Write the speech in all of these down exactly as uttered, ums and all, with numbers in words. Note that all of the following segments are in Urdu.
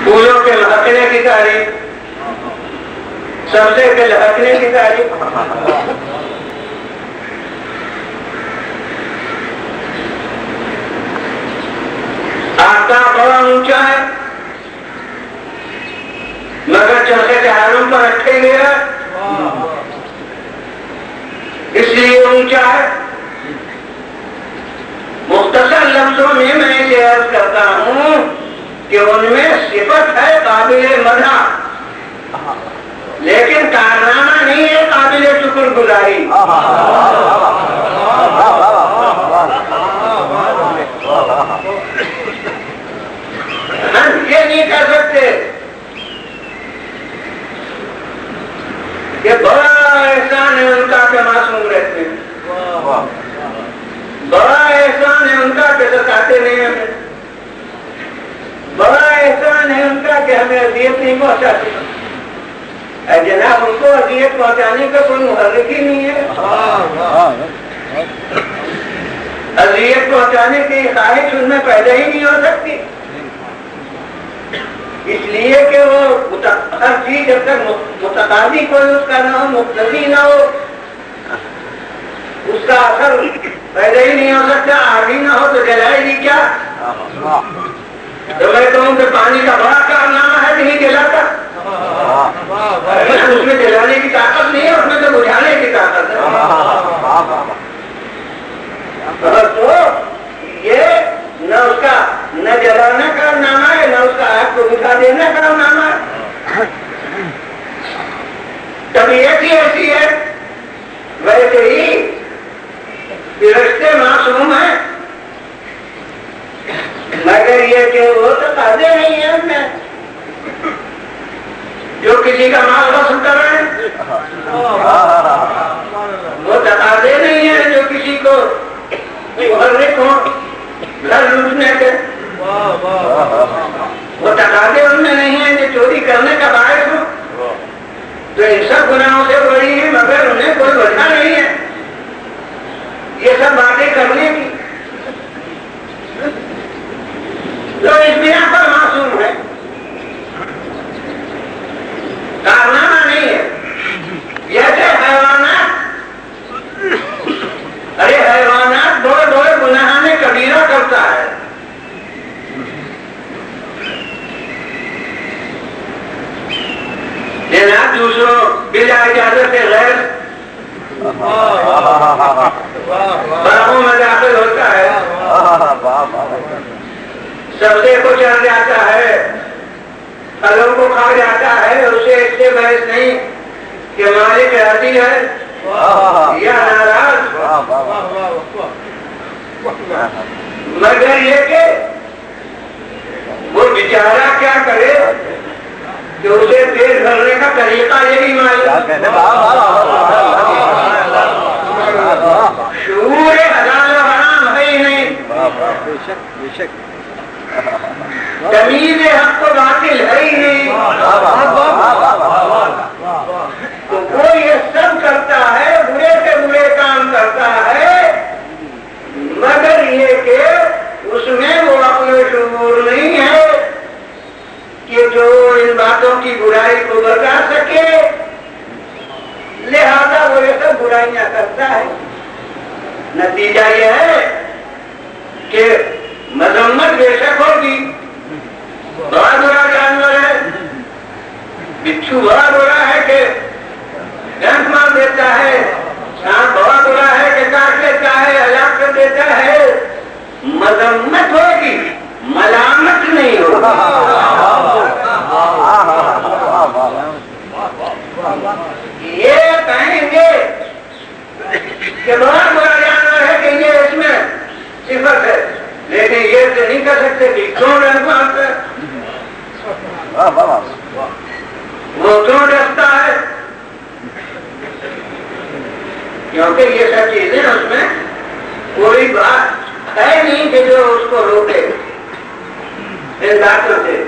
پھولوں کے مہکنے کی تعریف، سبزے کے لہکنے کی تعریف، آفتاب بڑا اونچا ہے مگر چرخے چہاروں پر رکھے گیا اس لیے اونچا ہے۔ مختصر لفظوں میں میں یہ عرض کرتا ہوں کہ ان میں صفت ہے قابل مدح لیکن کارنامہ نہیں ہے قابل شکر گزاری۔ ہم یہ نہیں کہہ سکتے کہ بڑا احسان ہے ان کا کہ معصوم رہتے ہیں، بڑا احسان ہے ان کا کہ ستاتے نہیں ہمیں، بڑا احسان ہے ان کا کہ ہمیں اذیت نہیں پہنچاتے۔ اے جناب ان کو اذیت پہنچانے کا کوئی محرک ہی نہیں ہے، اذیت پہنچانے کی خواہش ان میں پیدا ہی نہیں ہو سکتی، اس لیے کہ وہ ہر چیز جب تک متقاضی کوئی اس کا نہ ہو، مقتضی نہ ہو، اس کا اثر پیدا ہی نہیں ہو سکتا۔ آگی نہ ہو تو جلائے گی کیا؟ تو میں کہوں کہ پانی کا بڑا کارنامہ ہے نہیں جلاتا، اس میں جلانے کی طاقت نہیں ہے، اس میں تو بجھانے کی طاقت ہے۔ تو یہ نہ اس کا نہ جلانا کارنامہ ہے نہ اس کا آگ کو بجھا دینا کارنامہ ہے۔ طبیعت ہی ایسی ہے، ویسے ہی فرشتے معصوم ہیں مگر یہ کہ وہ تو تقاضے نہیں ہیں ان میں جو کسی کا مال وصول کر رہے ہیں، وہ تقاضے نہیں ہیں جو کسی کو محرک ہو گھر لوٹنے کے، وہ تقاضے ان میں نہیں ہیں جو چوری کرنے کا باعث ہو۔ تو ان سب گناہوں سے بڑی ہیں مگر انہیں کوئی وجہ نہیں ہے یہ سب باتیں کرنے کی، جو اس بنا پر معصوم ہے، کارنامہ نہیں ہے۔ جیسے حیوانات، ارے حیوانات بڑے بڑے گناہ میں کبیرہ کرتا ہے، جناب دوسروں بلا اجازت سے غیر باغوں میں داخل ہوتا ہے، سبزے کو چڑھ جاتا ہے، پھلوں کو کھا جاتا ہے، اسے اس سے بحث نہیں کہ مالک راضی ہے یا ناراض، مگر یہ کہ وہ بیچارہ کیا کرے کہ اسے پیٹ بھرنے کا طریقہ یہی معلوم، شعور حلال و حرام ہے ہی نہیں، تمیز حق و باطل ہے ہی نہیں، تو وہ یہ سب کرتا ہے، برے سے برے کام کرتا ہے مگر یہ کہ اس میں وہ عقل و شعور نہیں ہے کہ جو ان باتوں کی برائی کو بتا سکے، لہذا وہ یہ سب برائیاں کرتا ہے۔ نتیجہ یہ ہے کہ مذمت بے شک ہوگی، بڑا برا جانور ہے، بچھو بڑا برا ہے کہ ڈنک مار دیتا ہے، سانپ بڑا برا ہے کہ کاٹ لیتا ہے، ہلاک کر دیتا ہے، مذمت ہوگی ملامت نہیں ہوگی۔ یہ کہیں گے کہ بڑا برا جانور ہے کہ یہ اس میں صفت ہے، لیکن یہ تو نہیں کر سکتے کہ کیوں ڈنک مارتا ہے، وہ کیوں ڈستا ہے، کیونکہ یہ سب چیزیں اس میں کوئی بات ہے نہیں کہ جو اس کو روکے ان باتوں سے،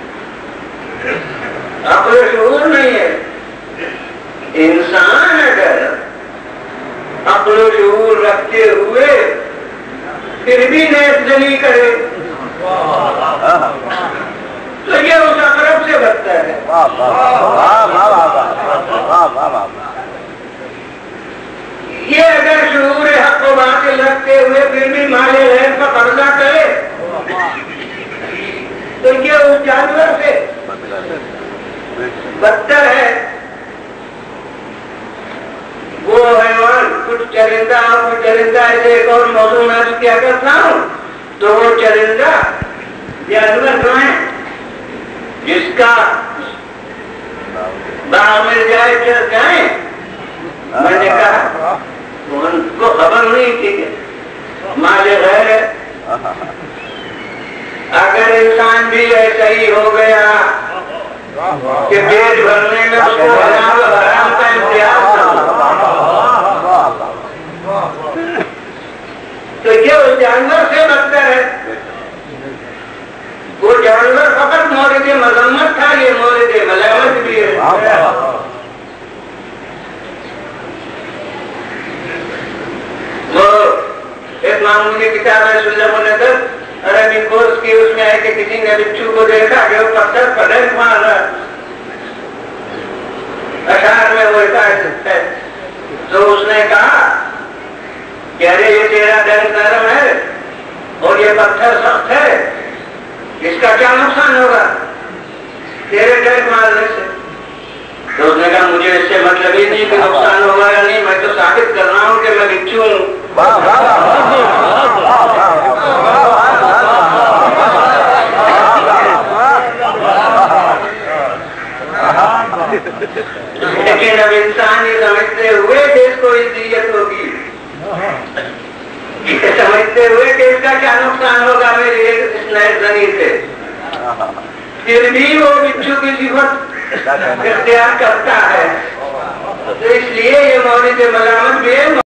عقل و شعور نہیں ہے۔ انسان اگر عقل و شعور رکھتے ہوئے پھر بھی نیز نہیں کرے تو یہ اس عقل یہ اگر شعور حق و باطل رکھتے ہوئے پھر بھی مال غیر کا قبضہ کرے تو یہ اس جانور سے بدتر ہے. وہ حیوان کچھ چرندہ اور کچھ چرندہ ایسے ایک اور موضوع میں عرض کیا کرتا ہوں تو وہ چرندہ جانور جو ہے جس کا باغ مل جائے چل جائیں. میں نے کہا ان کو خبر نہیں تھی کہ مال غیر ہے. اگر انسان بھی ایسا ہی ہو گیا کہ پیٹ بھرنے میں اس کو حرام حرام کا امتیاز نہ تو یہ اس جانور سے بدتر ہے. وہ جانور فقط مورد مذمت تھا, یہ مورد ملامت بھی ہے. وہ ایک معمولی کتاب ہے سلم الندر عربی کورس کی, اس میں ہے کہ کسی نے بچھو کو دیکھا کہ وہ پتھر پر ڈنک مار رہا ہے. اشعار میں وہ حکایت ہے. تو اس نے کہا کہ ارے یہ تیرا ڈنک نرم ہے اور یہ پتھر سخت ہے, اس کا کیا نقصان ہوگا تیرے ڈنک مارنے سے؟ تو اس نے کہا مجھے اس سے مطلب ہی نہیں کہ نقصان ہوگا یا نہیں, میں تو ثابت کر رہا ہوں کہ میں بچھو ہوں. لیکن اب انسان یہ سمجھتے ہوئے کہ اس کو عزت ہوگی, یہ سمجھتے ہوئے کہ اس کا کیا نقصان ہوگا میری اس نئے زمین سے, پھر بھی وہ بچھو کی صفت اختیار کرتا ہے. تو اس لیے یہ مورد ملامت بھی ہے.